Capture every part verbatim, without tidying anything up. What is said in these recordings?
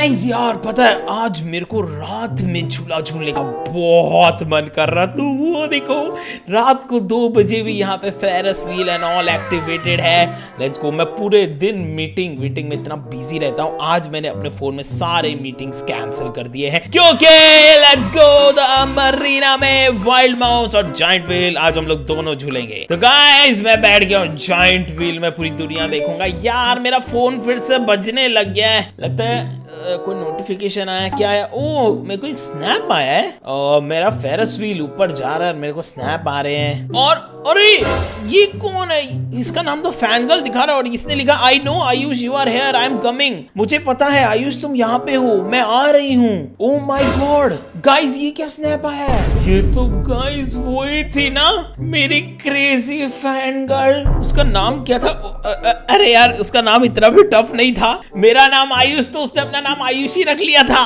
Guys यार पता है आज मेरे को रात में झूला झूलने का बहुत मन कर रहा, तो वो देखो रात को दो बजे भी यहाँ पे ferris wheel and all activated है। Let's go. मैं पूरे दिन मीटिंग मीटिंग में इतना बिजी रहता हूँ, आज मैंने अपने फोन में सारे मीटिंग्स कैंसिल कर दिए हैं क्योंकि लेट्स गो द मरीना में वाइल्ड माउस और जाइंट व्हील आज हम लोग दोनों झूलेंगे। तो गाइस मैं बैठ गया हूँ जाइंट व्हील में, पूरी दुनिया देखूंगा। यार मेरा फोन फिर से बजने लग गया है, लगता है Uh, कोई नोटिफिकेशन आया। क्या है? ओ मेरे को एक स्नैप आया है और मेरा फेरस व्हील ऊपर जा रहा है, मेरे को स्नैप आ रहे हैं। और अरे ये कौन है? इसका नाम तो फैनगर्ल दिखा रहा है और इसने लिखा I know Ayush you are here I am coming. मुझे पता है आयुष तुम यहाँ पे हो, मैं आ रही हूँ। ओ माय गॉड गाइस ये क्या स्नैप आया है? ये तो गाइस वही थी ना मेरी क्रेजी फैनगर्ल। उसका नाम क्या था? अरे यार उसका नाम इतना भी टफ नहीं था। मेरा नाम आयुष तो उसने अपना नाम आयुषी रख लिया था।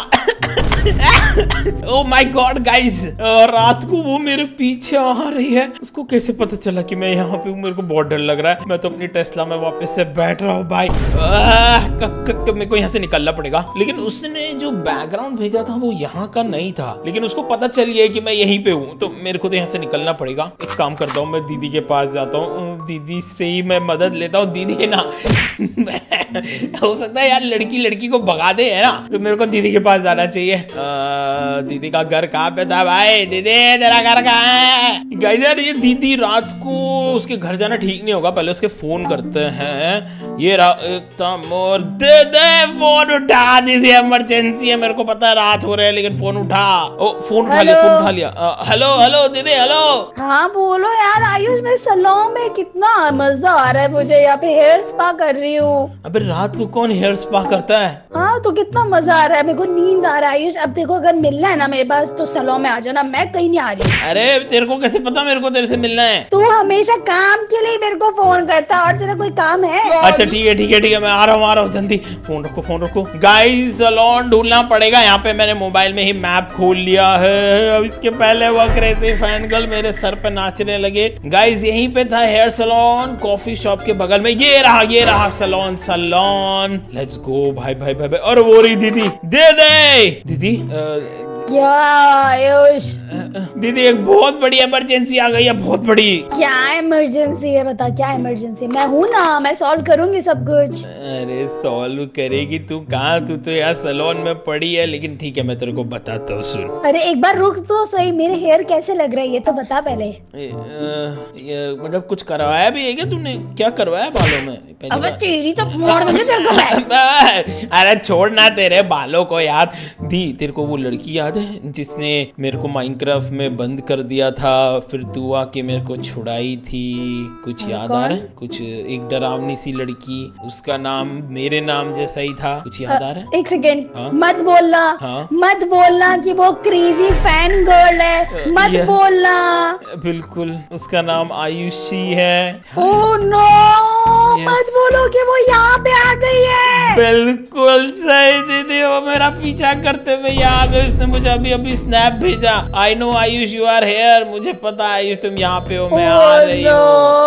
ओह माय गॉड गाइस रात को वो मेरे पीछे आ रही है। उसको कैसे पता चला कि मैं यहाँ पे हूँ? मेरे को बहुत डर लग रहा है। मैं तो अपनी टेस्ला में वापस से बैठ रहा हूँ भाई। मेरे को यहाँ से निकलना पड़ेगा। लेकिन उसने जो बैकग्राउंड भेजा था वो यहाँ का नहीं था, लेकिन उसको पता चल गया कि मैं यहीं पे हूँ, तो मेरे को तो यहाँ से निकलना पड़ेगा। एक काम करता हूँ मैं दीदी के पास जाता हूँ, दीदी से ही मैं मदद लेता हूँ। दीदी ना हो सकता है यार लड़की लड़की को भगा दे है ना, तो मेरे को दीदी के पास जाना चाहिए। आ, दीदी का घर कहाँ पे था भाई? दीदी तेरा घर कहाँ है? गाइस यार ये दीदी रात को उसके घर जाना ठीक नहीं होगा, पहले उसके फोन करते हैं। ये एकदम और दे दे फोन उठा। दीदी इमरजेंसी है, मेरे को पता है रात हो रही है लेकिन फोन उठा। ओ फोन उठा लिया, फोन उठा लिया। हेलो हेलो दीदी हेलो। हाँ बोलो यार आयुष, मैं सैलून में कितना मजा आ रहा है मुझे, यहाँ पे हेयर स्पा कर रही हूँ। अबे रात को कौन हेयर स्पा करता है? हाँ तो कितना मजा आ रहा है, मेरे को नींद आ रहा है आयुष। अब देखो अगर मिलना है ना मेरे पास तो सैलून में आ जाना, मैं कहीं नहीं आ रही। अरे तेरे को कैसे पता मेरे को तेरे से मिलना है? तू हमेशा काम के लिए मेरे को फोन करता है और तेरा कोई काम है? अच्छा ठीक है ठीक है ठीक है मैं आ रहा हूँ आ रहा हूँ जल्दी। फोन रखो फोन रखो। गाइस सैलून ढूंढना पड़ेगा। यहाँ पे मैंने मोबाइल में ही मैप खोल लिया है। अब इसके पहले वो क्रेजी फैनगर्ल मेरे सर पे नाचने लगे। गाइस यहीं पे था हेयर सैलून, कॉफी शॉप के बगल में। ये रहा ये रहा सैलून सैलून। लेट्स गो भाई भाई भाई भाई। और वो रही दीदी, दे दे दीदी। आ, क्या आयुष? दीदी एक बहुत बड़ी इमरजेंसी आ गई है, बहुत बड़ी। क्या इमरजेंसी है? बता क्या इमरजेंसी? मैं हूँ ना, मैं सॉल्व करूंगी सब कुछ। अरे सॉल्व करेगी तू? कहाँ, तू तो यार सैलून में पड़ी है। लेकिन ठीक है मैं तेरे को बताता हूँ, सुन। अरे एक बार रुक तो सही, मेरे हेयर कैसे लग रहे हैं ये तो बता पहले। ए, आ, ये, मतलब कुछ करवाया भी है क्या तूने? क्या करवाया बालों में? अब तेरी तो मोड़ दूंगी तेरे को मैं। अरे छोड़ना तेरे बालों को यार। दी तेरे को वो लड़की याद है जिसने मेरे को माइनक्राफ्ट में बंद कर दिया था, फिर तू आके मेरे को छुड़ाई थी? कुछ याद आ रहा है? कुछ एक डरावनी सी लड़की, उसका नाम मेरे नाम जैसा ही था, कुछ याद आ रहा है? एक सेकेंड। हाँ? मत बोलना। हाँ? मत बोलना कि वो क्रेजी फैन गर्ल है, मत बोलना। बिल्कुल उसका नाम आयुषी है। ओह नो मत बोलो कि वो यहाँ पे आ गई है। बिल्कुल सही दीदी, वो मेरा पीछा करते हुए यहाँ आ गई। उसने मुझे अभी अभी स्नैप भेजा, I know Ayush you are here. मुझे पता है आयुष तुम यहाँ पे हो, मैं आ रही हूँ।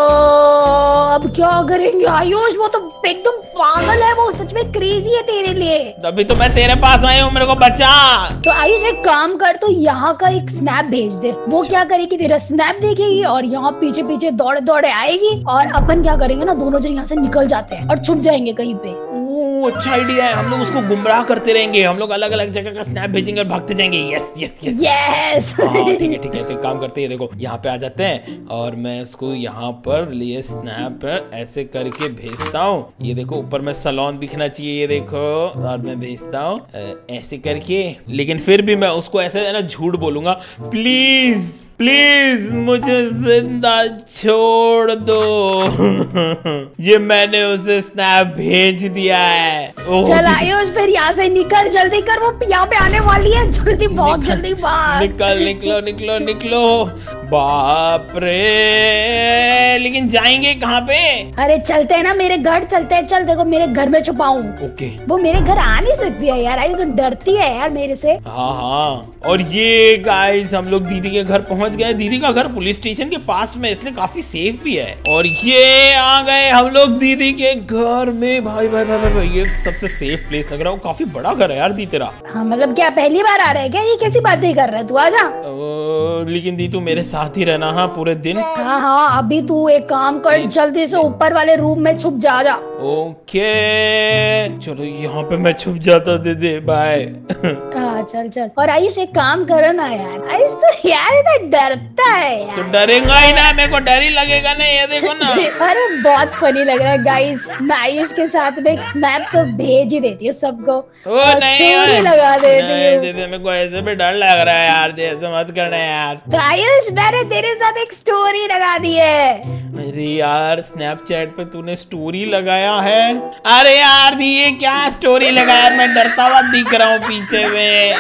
अब क्या करेंगे आयुष? वो तो एकदम पागल है, वो सच में क्रेजी है तेरे लिए। तभी तो मैं तेरे पास आई हूँ, मेरे को बचा। तो आयुष एक काम कर, तो यहाँ का एक स्नैप भेज दे। वो क्या करेगी, तेरा स्नैप देखेगी और यहाँ पीछे पीछे दौड़े दौड़े आएगी और अपन क्या करेंगे ना, दोनों जन यहाँ से निकल जाते हैं और छुप जाएंगे कहीं पे। ओह अच्छा आइडिया है। हम लोग उसको गुमराह करते रहेंगे, हम लोग अलग अलग जगह का स्नैप भेजेंगे और भागते जाएंगे। Yes yes yes yes. ठीक है ठीक है तो काम करते हैं। देखो यहाँ पे आ जाते हैं और मैं इसको यहाँ पर लिए स्नैप ऐसे करके भेजता हूँ। ये देखो ऊपर में सैलून दिखना चाहिए, ये देखो। और मैं भेजता हूँ ऐसे करके, लेकिन फिर भी मैं उसको ऐसे है ना झूठ बोलूंगा, प्लीज प्लीज मुझे जिंदा छोड़ दो। ये मैंने उसे स्नैप भेज दिया है। चल आयुष फिर यहाँ से निकल, जल्दी कर, वो यहाँ पे आने वाली है। जल्दी बहुत जल्दी भाग। निकल निकलो निकलो निकलो। बाप रे, लेकिन जाएंगे कहाँ पे? अरे चलते हैं ना, मेरे घर चलते हैं। चल देखो मेरे घर में छुपाऊं। ओके। वो मेरे घर आ नहीं सकती है यार, आयुष डरती है यार मेरे से। हाँ हाँ। और ये गाइस हम लोग दीदी के घर पहुंच पहुंच गए। दीदी का घर पुलिस स्टेशन के पास में, इसलिए काफी सेफ भी है। और ये आ गए हम लोग दीदी के घर में। भाई भाई भाई भाई, भाई ये सबसे सेफ प्लेस लग रहा है, काफी बड़ा घर है यार दी तेरा। हाँ मतलब क्या पहली बार आ रहा है क्या? ये कैसी बातें कर रहा है तू? आजा। लेकिन दी तू मेरे साथ ही रहना हाँ पूरे दिन। हाँ हाँ अभी तू एक काम कर, जल्दी से ऊपर वाले रूम में छुप जा जा। ओके चलो यहाँ पे मैं छुप जाता दीदी, बाय। हाँ चल चल। और आयुष एक काम करो ना यार, आयुष तो यार इतना डरता है यार। तो डरेगा ही ना, मेरे को डर ही लगेगा ना, ये देखो ना। अरे बहुत फनी लग रहा है गाइस। मैं आयुष के साथ में एक स्नैप तो भेज ही देती हूँ सबको, स्टोरी लगा देती हूँ। दीदी मेरे को ऐसे भी डर लग रहा है यार, ऐसे मत करना यार। तो आयुष मैंने तेरे साथ एक स्टोरी लगा दी है। अरे यार स्नैपचैट पे तूने स्टोरी लगाया है? अरे यार दी ये क्या स्टोरी लगाया, मैं डरता हुआ दिख रहा हूँ पीछे में।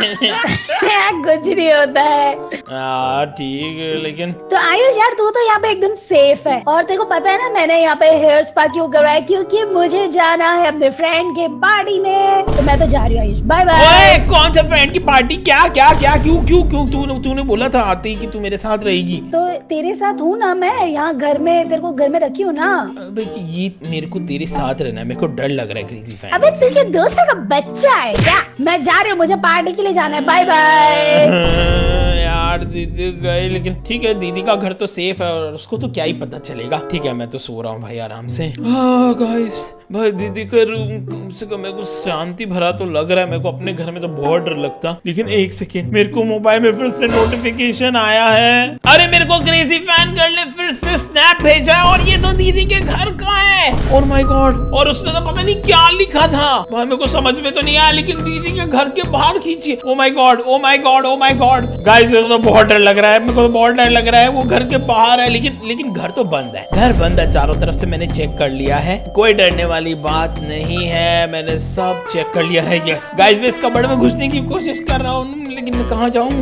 कुछ नहीं होता है यार ठीक है लेकिन। तो आयुष यार तू तो यहाँ पे एकदम सेफ है। और तेरे को पता है ना मैंने यहाँ पे हेयर स्पा क्यों करवाया? क्योंकि मुझे जाना है अपने फ्रेंड के पार्टी में। तो मैं तो जा रही हूँ आयुष, बाय बाय। कौन सा फ्रेंड की पार्टी? क्या क्या क्या क्यों क्यों क्यों तूने तूने बोला था आते ही कि तू मेरे साथ रहेगी। तो तेरे साथ हूँ ना मैं, यहाँ घर में तेरे को घर में रखी हूँ ना। अबे ये मेरे को तेरे साथ रहना है, मेरे को डर लग रहा है क्रेजी फैन। अबे तू क्या दोस्त का बच्चा है क्या? मैं जा रही हूँ, मुझे पार्टी के लिए जाना है, बाय बाय। यार दीदी गए, लेकिन ठीक है दीदी का घर तो सेफ है और उसको तो क्या ही पता चलेगा। ठीक है मैं तो सो रहा हूँ भाई आराम से। गाइस भाई दीदी का रूम कम से कम मेरे को शांति भरा तो लग रहा है। मेरे को अपने घर में तो बहुत डर लगता, लेकिन एक सेकेंड मेरे को मोबाइल में फिर से नोटिफिकेशन आया है। अरे मेरे को क्रेजी फैन गर्ल ने फिर से स्नैप भेजा है और ये तो दीदी के घर का है। ओह माय गॉड, और उसने तो पता नहीं क्या लिखा था भाई, मेरे को समझ में तो नहीं आया, लेकिन दीदी के घर के बाहर खींची। Oh my God oh my God oh my God guys मेरे को तो बहुत डर लग रहा है, मेरे को तो बहुत डर लग रहा है। वो घर के बाहर है लेकिन लेकिन घर तो बंद है, घर बंद है चारों तरफ से। मैंने चेक कर लिया है, कोई डरने वाली बात नहीं है, मैंने सब चेक कर लिया है। यस गाइस मैं इस कबर्ड में घुसने की कोशिश कर रहा हूँ, लेकिन मैं कहाँ जाऊँ?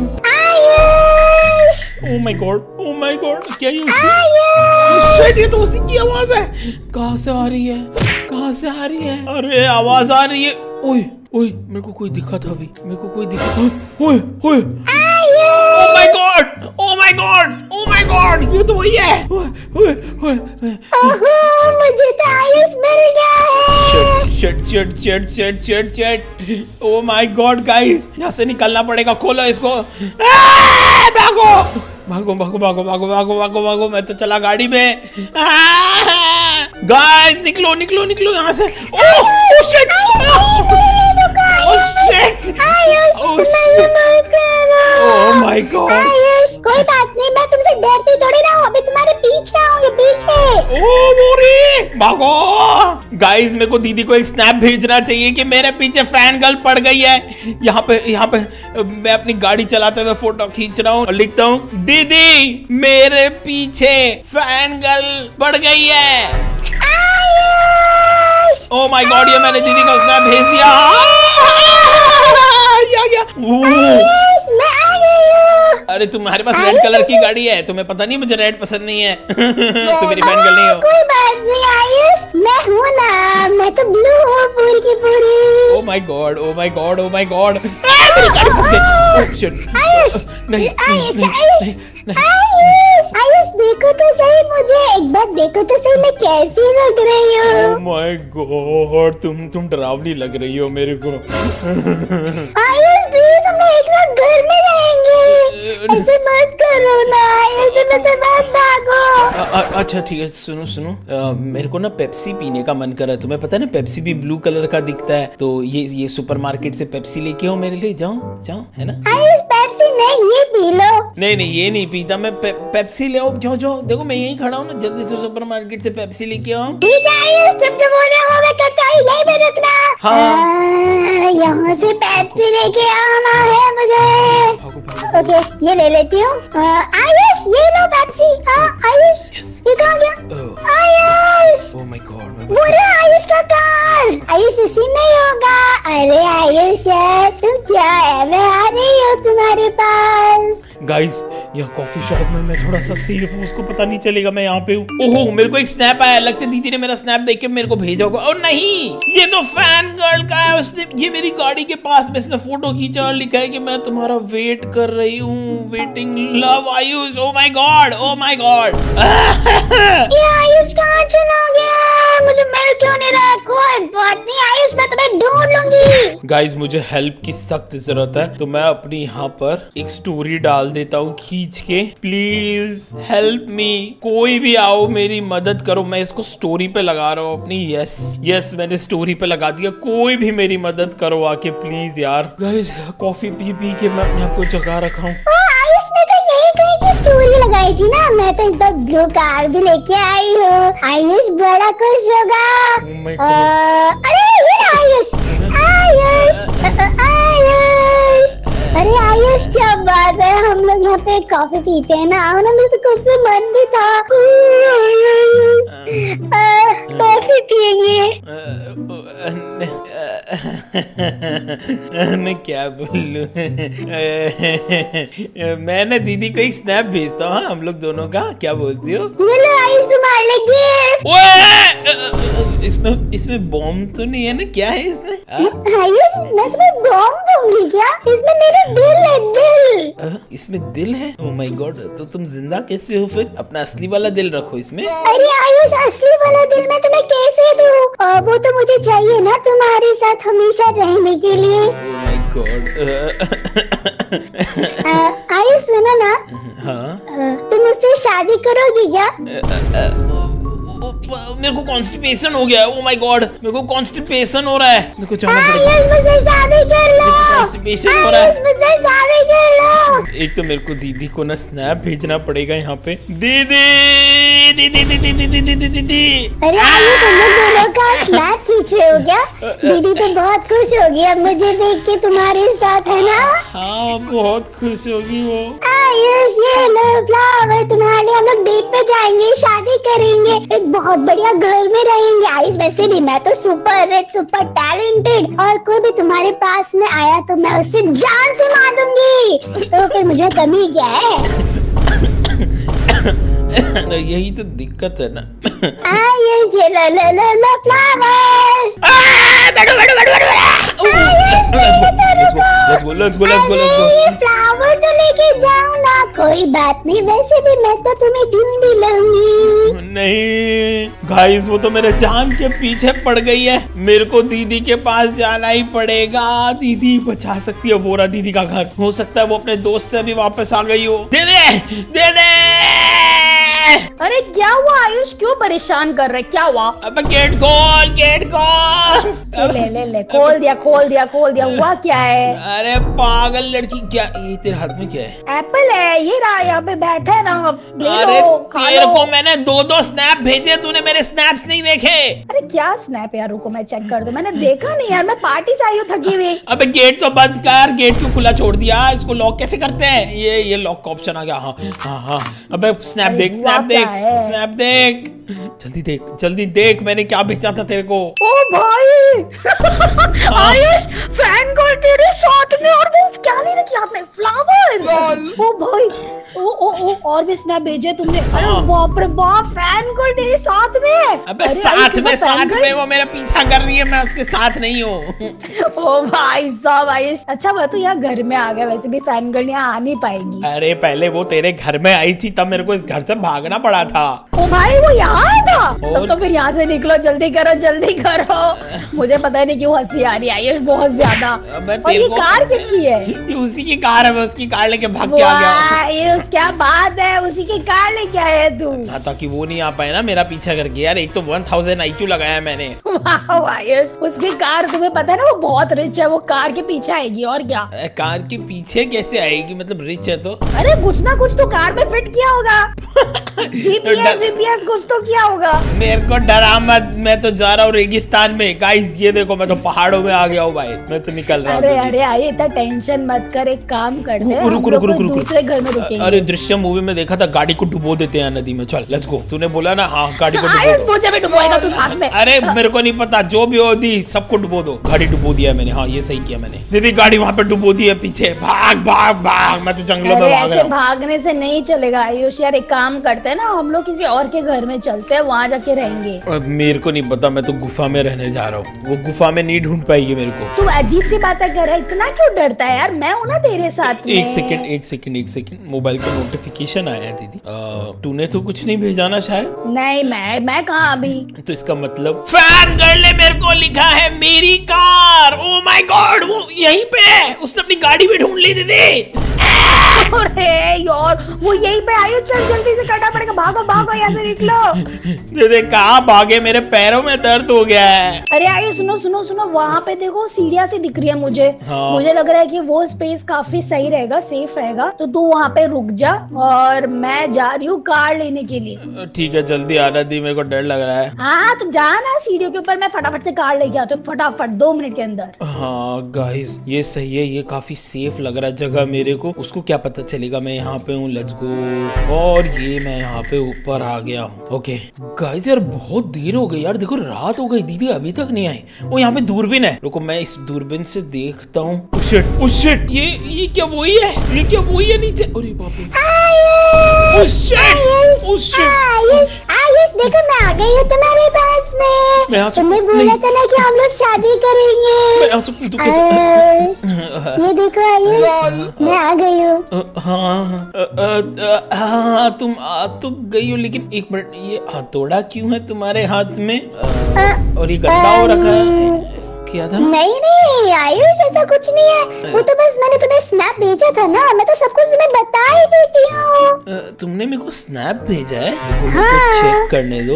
Oh my God oh my God क्या ये उसी ये तो उसी की आवाज है। कहाँ से आ रही है, कहाँ से आ रही है? अरे आवाज आ रही है। ओए ओए मेरे को कोई दिखा था अभी, मेरे को कोई दिखा था। ओए ओए oh my God oh my God oh my God ये तो वही है। ओए ओए ओए मुझे तो आयुष मिल गया है। Shut shut shut shut shut shut oh my God guys यहाँ से निकलना पड़ेगा। खोलो इसको, भागो भागो भागो भागो भागो भागो भागो भागो। मैं तो चला गाड़ी में। गाइस निकलो निकलो निकलो यहाँ से। Oh shit oh my God. कोई बात नहीं, मैं तुमसे डरती थोड़ी ना हूँ, अभी तुम्हारे पीछे आऊंगी पीछे। ओह मोरी भागो। गाइस मेरे को दीदी को एक स्नैप भेजना चाहिए कि मेरे पीछे फैन गर्ल पड़ गई है। यहाँ पे यहाँ पे मैं अपनी गाड़ी चलाते हुए फोटो खींच रहा हूँ और लिखता हूँ दीदी मेरे पीछे फैन गर्ल पड़ गई है। ओह माय गॉड ये मैंने दीदी को स्नैप भेज दिया। क्या क्या अरे तुम्हारे पास रेड कलर की गाड़ी है, तुम्हें पता नहीं मुझे रेड पसंद नहीं है। तुम मेरी फैन गर्ल नहीं हो। कोई बात नहीं आयुष, मैं हूँ ना, मैं तो ब्लू हूँ पूरी की पूरी। Oh my God oh my God oh my God मेरी गाड़ी फंस गई। आयुष नहीं आयुष आयुष आयुष आयुष देखो तो सही मुझे, एक बार देखो तो सही मैं कैसी लग रही हूँ। ओह माय गॉड तुम तुम डरावनी लग रही हो मेरे को। आयुष प्लीज हम एक साथ घर में रहेंगे, ऐसे मत करो ना, ऐसे में से मत भागो। अच्छा ठीक है सुनो सुनो आ, मेरे को ना पेप्सी पीने का मन कर रहा है। तुम्हें पता है ना पेप्सी भी ब्लू कलर का दिखता है, तो ये ये सुपरमार्केट से पेप्सी लेके आओ मेरे लिए। जाओ जाओ है ना। आयुष पेप्सी नहीं ये पी लो। नहीं नहीं ये नहीं पीता मैं, पे, पेप्सी ले आओ। जाओ जाओ देखो मैं यहीं खड़ा हूँ ना, जल्दी से सुपरमार्केट से पेप्सी लेके आओ। ठीक है आयुष तुम जो बोल रहे हो मैं करता हूँ, यहीं पे रखना। हाँ यहाँ से पेप्सी लेके आना है मुझे। ओके ये ले लेती हूँ। आयुष ये लो पेप्सी। हाँ आयुष ये कहाँ गया? आयुष ओह माय गॉड वो रहा आयुष का कार। आयुष इसी में होगा। अरे आयुष यार तुम क्या है, मैं आ रही हूँ तुम्हारे पास। गाइस यहाँ कॉफी शॉप में मैं थोड़ा सा सेफ हूँ, उसको पता नहीं चलेगा मैं यहाँ पे हूँ। ओहो मेरे को एक स्नैप आया, लगता है दीदी ने मेरा स्नैप देख के मेरे को भेजा होगा। और नहीं, ये तो फैन गर्ल का है, उसने ये मेरी गाड़ी के पास में इसने फोटो खींचा और लिखा है कि मैं तुम्हारा वेट कर रही हूँ, waiting love Ayush. Oh my God, oh my God. ये आयुष कहाँ चला गया? मुझे मिल क्यों नहीं रहा? कोई बात नहीं आयुष, मैं तुम्हें ढूंढ लूंगी। गाइस मुझे हेल्प की सख्त जरूरत है, तो मैं अपनी यहाँ पर एक स्टोरी डाल देता हूँ खींच के। प्लीज हेल्प मी, कोई भी आओ मेरी मदद करो। मैं इसको स्टोरी पे लगा रहा हूँ अपनी। यस यस मैंने स्टोरी पे लगा दिया, कोई भी मेरी मदद करो आके प्लीज यार। गाइस कॉफी पी पी के मैं अपने आप को जगा रखा हूँ। आयुष ने तो यही कही कि स्टोरी लगाई थी ना, मैं तो इस बार ब्लू कार भी लेके आई हूँ। आयुष बड़ा खुश होगा। Oh my आ, अरे ये आयुष, आयुष, आयुष, अरे आयुष क्या बात है, हम लोग यहाँ पे कॉफी पीते हैं ना, आओ ना, मेरे तो कब से मन भी था। आयुष कॉफी पियेंगे? मैं क्या बोलूं। मैं ना दीदी को एक स्नैप भेजता हूँ हम लोग दोनों का, क्या बोलती हो? ये लो आयुष तुम्हारे लिए गिफ्ट। ओए इसमें इसमें बॉम्ब तो नहीं है ना, क्या है इसमें? आयुष मैं तुम्हें बॉम्ब दूंगी क्या? इसमें मेरा दिल है, दिल। आ, इसमें दिल है? ओह माय गॉड, तो तुम जिंदा कैसे हो फिर? अपना असली वाला दिल रखो इसमें। अरे आयुष असली वाला दिल मैं तुम्हें कैसे दूं? वो तो मुझे चाहिए ना तुम्हारे साथ हमेशा रहने के लिए। ओह माय गॉड। आयुष सुनो ना। हाँ तुम मुझसे शादी करोगी क्या? मेरे को कॉन्स्टिपेशन हो गया है। ओह माय गॉड, मेरे को कॉन्स्टिपेशन हो रहा है, मेरे को जाना पड़ेगा। आयुष मुझसे शादी कर लो। कॉन्स्टिपेशन हो रहा है। आयुष मुझसे शादी कर लो। एक तो मेरे को दीदी को ना स्नैप भेजना पड़ेगा यहाँ पे। दीदी दीदी दीदी दीदी दीदी दीदी। अरे आयुष हम लोग दोनों का स्नैप खींच रहे हो क्या? दीदी तो बहुत खुश होगी अब मुझे देख के तुम्हारे साथ, है ना? हाँ बहुत खुश होगी वो। आयुष ये लो फ्लावर तुम्हारे लिए, हम लोग डेट पे जाएंगे, शादी करेंगे, एक बहुत बढ़िया घर में रहेंगे। आयुष वैसे भी मैं तो सुपर रिच, सुपर टैलेंटेड, और कोई भी तुम्हारे पास में आया तो मैं उसे जान से मार दूंगी, तो फिर मुझे कमी क्या है? यही तो दिक्कत है ना। आयुष ये लो लो लो लो फ्लावर। बैठो बैठो बैठो बैठो। Ayush let's go let's go let's go let's go. ये फ्लावर तो लेके जाऊँ ना? कोई बात नहीं, वैसे भी मैं तो तुम्हें ढूंढ ही लूंगी। नहीं गाइस वो तो मेरे जान के पीछे पड़ गई है, मेरे को दीदी के पास जाना ही पड़ेगा। दीदी बचा सकती है, वो रहा दीदी का घर, हो सकता है वो अपने दोस्त से भी वापस आ गई हो। दे दे दे दे। अरे क्या हुआ आयुष, क्यों परेशान कर रहे, क्या हुआ? अब गेट खोल, गेट खोल। ले ले ले खोल दिया खोल दिया खोल दिया। हुआ क्या है? अरे पागल लड़की, क्या ये तेरे हाथ में क्या है? एप्पल है, ये रहा यहाँ पे बैठा है ना, ले अरे लो, खा तेरे लो। को मैंने दो दो स्नैप भेजे, तूने मेरे स्नैप्स नहीं देखे। अरे क्या स्नैप यार, रुको मैं चेक कर दूं, मैंने देखा नहीं यार, मैं पार्टी से आई हूँ थकी हुई। अबे गेट तो बंद कर, गेट क्यों खुला छोड़ दिया? इसको लॉक कैसे करते हैं? ये ये लॉक का ऑप्शन आ गया। हाँ हाँ हाँ। अबे स्नैप देख, स्नैप देख, स्नैप देख, जल्दी देख, जल्दी देख, मैंने क्या भेजा था तेरे को। ओ भाई आयुष फैन गर्ल तेरे साथ में, और वो क्या ले रखी हाथ में? फ्लावर। ओ भाई ओ ओ ओ और भी स्नैप भेजे तुमने? अरे बाप रे बाप, फैन गर्ल तेरे साथ में। अबे साथ में साथ में वो मेरा पीछा कर रही है, मैं उसके साथ नहीं हूँ। ओ भाई साहब आयुष, अच्छा मैं तो यहाँ घर में आ गया, वैसे भी फैन गर्ल यहाँ आ नहीं पाएगी। अरे पहले वो तेरे घर में आई थी, तब मेरे को इस घर से भागना पड़ा था। ओ भाई वो यहाँ आया था? तब तो फिर यहाँ से निकलो, जल्दी करो जल्दी करो। मुझे पता नहीं क्यों हंसी आ रही है आयुष बहुत ज्यादा। और ये कार किसकी है? ये उसी की कार है, मैं उसकी कार लेके भाग के आ गया। आयुष क्या बात है, उसी की कार लेके आया तू? हाँ ताकि वो नहीं आ पाए ना मेरा पीछा करके। यार एक तो वन थाउजेंड आई क्यू लगाया मैंने। वाह आयुष, उसकी कार तुम्हें पता है ना, वो बहुत रिच है, वो कार के पीछे आएगी और क्या। कार के पीछे कैसे आएगी, मतलब रिच है तो? अरे कुछ ना कुछ तो कार में फिट किया होगा। जीपीएस वीपीएस कुछ तो किया होगा। मेरे को डरा मत, मैं तो जा रहा हूँ रेगिस्तान में। गाइस ये देखो, मैं तो पहाड़ों में आ गया हूँ भाई, मैं तो निकल रहा हूँ। अरे अरे आये, इतना टेंशन मत कर, एक काम करते हैं, रुक रुक रुक रुक दूसरे घर में रुकेंगे। अरे दृश्यम मूवी में देखा था गाड़ी को डुबो देते हैं नदी में। चल लेट्स गो। तूने बोला ना हाँ गाड़ी को आयुष मुझे भी डुबोएगा तू साथ में। अरे मेरे को नहीं पता, जो भी हो दी सबको डुबो दो। गाड़ी डुबो दिया मैंने। हाँ ये सही किया मैंने। दीदी गाड़ी वहाँ पे डुबो दी है पीछे। भाग भाग भाग, मैं तो जंगलों में भाग रहा हूँ। भागने से नहीं चलेगा आयुष यार, एक काम करते हैं ना हम लोग किसी और के घर में चलते हैं, वहाँ जाके रहेंगे। मेरे को नहीं पता, मैं तो गुफा में रहने जा रहा हूँ। वो गुफा में नहीं ढूंढ पाएगी मेरे को। तू अजीब सी बातें कर रहा है, इतना क्यों डरता है यार, मैं हूँ ना तेरे साथ में। एक सेकंड एक सेकंड एक सेकंड मोबाइल का नोटिफिकेशन आया है दीदी। तूने तो कुछ नहीं भेजा ना शायद? नहीं मैं मैं कहाँ अभी। तो इसका मतलब फैन गर्ल ने मेरे को लिखा है मेरी कार। ओ माय गॉड वो यहीं पे है, उसने अपनी गाड़ी भी ढूंढ ली दीदी। अरे यार वो यहीं पे आई। चल जल्दी से करना पड़ेगा, भागो भागो यहाँ से निकलो। दीदी कहाँ भागे, मेरे पैरों में दर्द हो गया है। अरे आइए सुनो सुनो सुनो, वहाँ पे देखो सीढ़ियाँ सी दिख रही है मुझे। हाँ। मुझे लग रहा है कि वो स्पेस काफी सही रहेगा, सेफ रहेगा, तो तू वहाँ पे रुक जा और मैं जा रही हूँ कार लेने के लिए। ठीक है जल्दी आना दी, मेरे को डर लग रहा है। हाँ तो जा ना सीढ़ियों के ऊपर, मैं फटाफट से कार लेके आती हूँ, फटाफट दो मिनट के अंदर। हाँ गाइस ये सही है, ये काफी सेफ लग रहा है जगह मेरे को। उसको क्या पता चलेगा मैं यहाँ पे हूँ। Let's go. और ये मैं यहाँ पे ऊपर आ गया हूँ। ओके गाइस यार बहुत देर हो गई यार, देखो रात हो गई, दीदी अभी तक नहीं आई। वो यहाँ पे दूरबीन है, रुको मैं इस दूरबीन से देखता हूँ। oh shit, oh shit, ये ये क्या वही है? ये क्या वही है नीचे? अरे बाप रे। oh shit, oh shit। Ayush Ayush देखो मैं आ गई हूँ तुम्हारे पास में। मैं आ सकता- तुमने बोला नहीं। था ना कि हम लोग शादी करेंगे। मैं आ सकता हूँ, तू कैसे? आ, ये देखो आयुष मैं आ गई हूँ। अ, हाँ अ, अ, अ, हाँ तुम आ तो गई हो, लेकिन एक मिनट ये हथौड़ा क्यों है तुम्हारे हाथ में? अ, और ये गंदा हो रखा है, क्या था? नहीं नहीं आयुष ऐसा कुछ नहीं है, वो तो बस मैंने तुम्हें स्नैप भेजा था ना, मैं तो सब कुछ तुम्हें बता ही देती हूँ। अ, तुमने मेरे को स्नैप भेजा है? मेरे को चेक करने दो।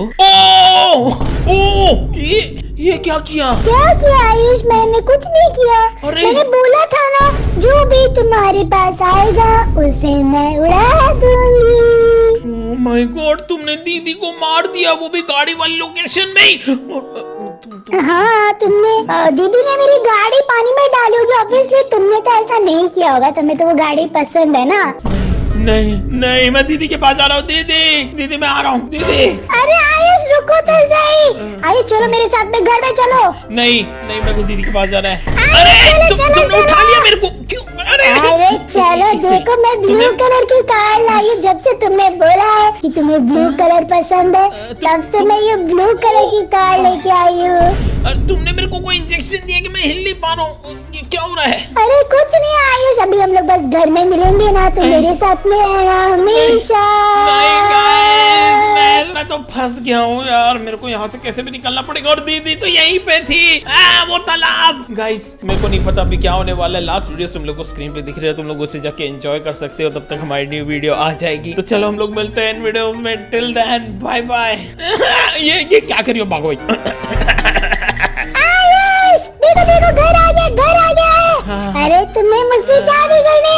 ओ ओ ये ये क्या किया? क्या किया आयुष? मैंने कुछ नहीं किया। अरे। मैंने बोला था ना जो भी तुम्हारे पास आएगा उसे मैं उड़ा दूंगी। ओह माय गॉड, तुमने दीदी को मार दिया, वो भी गाड़ी वाली लोकेशन में ही। और, अ, तुम, तुम, हाँ तुमने अ, दीदी ने मेरी गाड़ी पानी में डाली होगी ऑब्वियसली, तुमने तो ऐसा नहीं किया होगा, तुम्हें तो वो गाड़ी पसंद है ना। नहीं नहीं मैं दीदी के पास आ रहा हूँ। दीदी दीदी मैं आ रहा हूँ दीदी। अरे आयुष रुको तो सही। आयुष चलो मेरे साथ में घर में चलो। नहीं नहीं मेरे को दीदी के पास जाना है। अरे, अरे चलो, तुम चलो, तुमने उठा चलो। लिया मेरे को क्यों? अरे अरे चलो देखो मैं ब्लू कलर की कार लाई हूँ, जब से तुमने बोला है कि तुम्हें ब्लू कलर पसंद है तब से मैं ये ब्लू कलर की कार लेके आई हूँ। अरे तुमने मेरे को कोई इंजेक्शन दिया कि मैं हिल नहीं पा रहा हूँ, ये क्या हो रहा है? अरे कुछ नहीं आयुष, अभी हम लोग बस घर में मिलेंगे ना, तुम मेरे साथ में रहना हमेशा। नहीं गाइस मैं मैं तो फंस गया हूँ यार, मेरे को यहाँ से कैसे भी निकलना पड़ेगा। और दीदी तो यहीं पे थी, आ, वो तालाब। गाइस मेरे को नहीं पता अभी क्या होने वाला है। लास्ट वीडियो तुम लोग को स्क्रीन पे दिख रही है, तुम लोग उसे जाके एंजॉय कर सकते हो, तब तक हमारी न्यू वीडियो आ जाएगी। तो चलो हम लोग मिलते हैं इन वीडियोस में, टिल देन बाय बाय। ये ये क्या करियो भागो। आयुष देखो देखो घर आ गया, घर आ गया है। हाँ। अरे तुम्हें मुझसे शादी करनी